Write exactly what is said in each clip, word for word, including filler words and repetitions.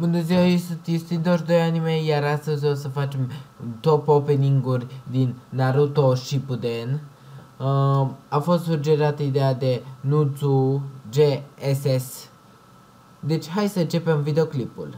Bună ziua, eu sunt Iusidor doi Anime, iar astăzi o să facem top opening-uri din Naruto Shippuden. Uh, a fost sugerată ideea de Nutsu G S S. Deci hai să începem videoclipul.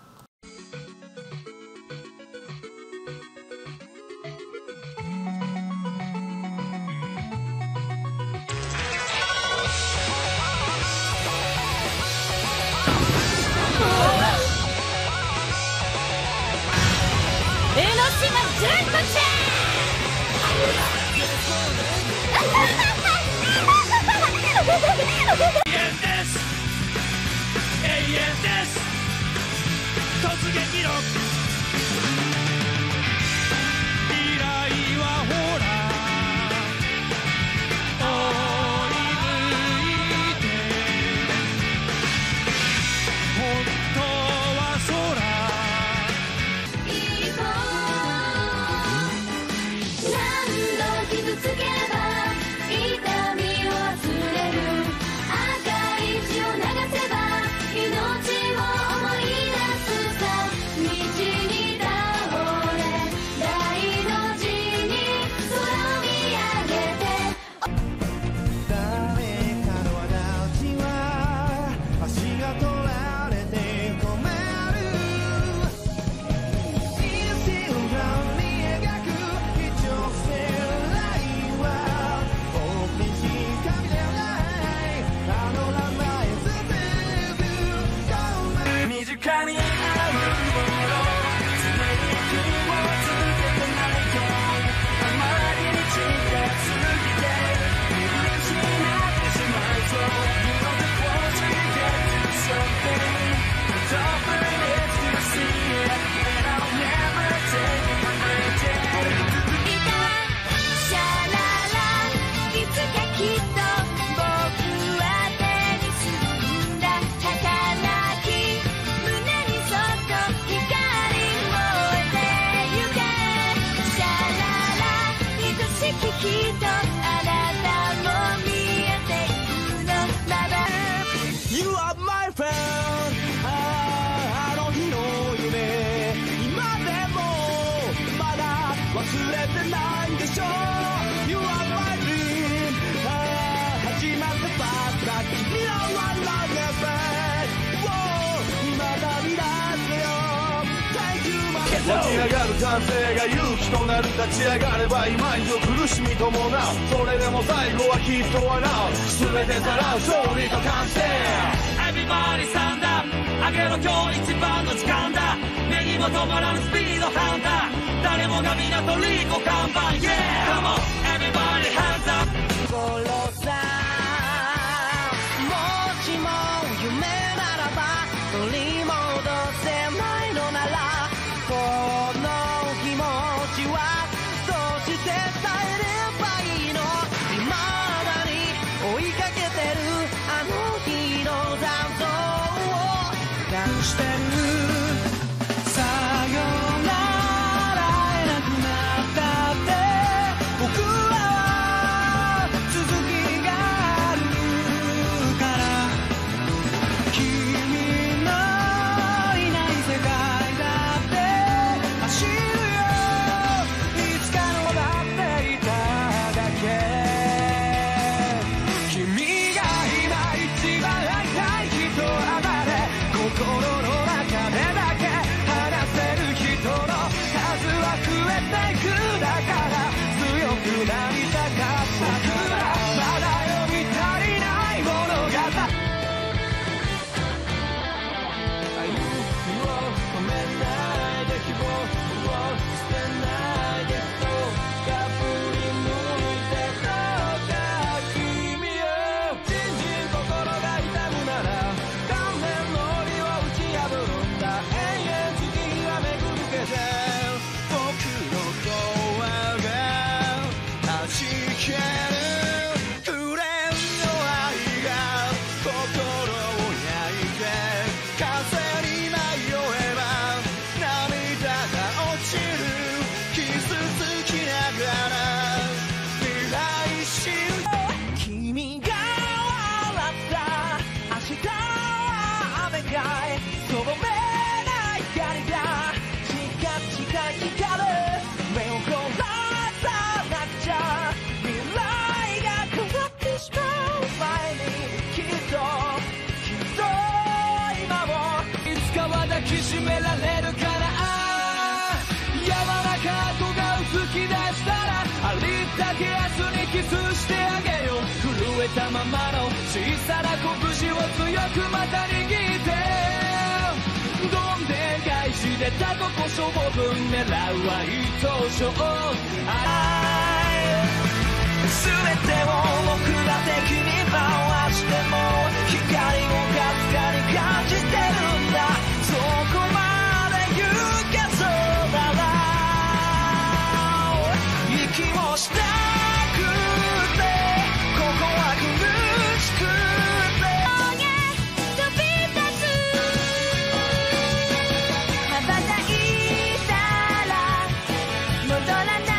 起き上がる男性が勇気となる立ち上がれば今以上苦しみ伴うそれでも最後はきっと笑う全てさらう勝利と感謝 Everybody stand up 上げろ今日一番の時間だ目にも止まらぬスピードハンター誰もが皆とリコ看板 Yeah Come on Everybody hands up 殺さもしも夢ならば取り戻せないのならこの気持ちはどうして伝えればいいの未だに追いかけてるあの日の残像を隠してるさよなら会えなくなったって僕は続きがあるから君のいない世界心の中できしめられるかな。柔らか子が吹き出したらありったけ明日にキスしてあげよう。震えたままの小さな拳を強くまた握ってどんでん返しでタコこそ僕狙うは一等賞。全てを僕ら的に回しても光をかすかに感じてるんだ。そこまで行けそうなら息もしたくてここは苦しくて飛び立つ羽ばたいたら戻らない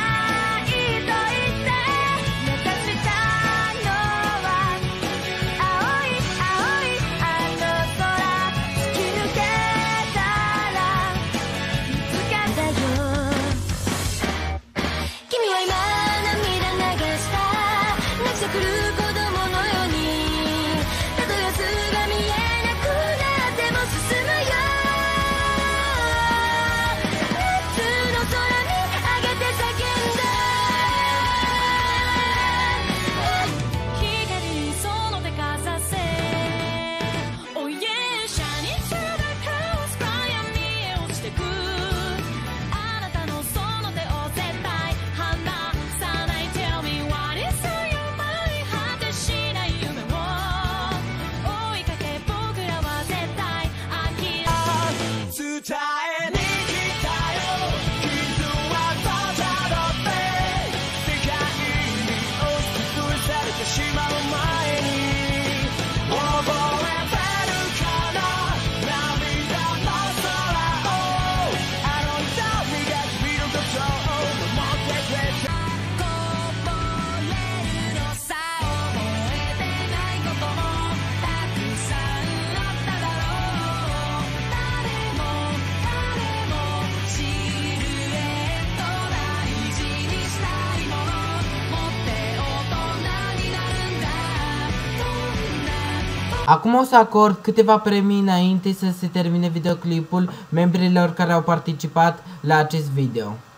Acum o să acord câteva premii înainte să se termine videoclipul membrilor care au participat la acest video.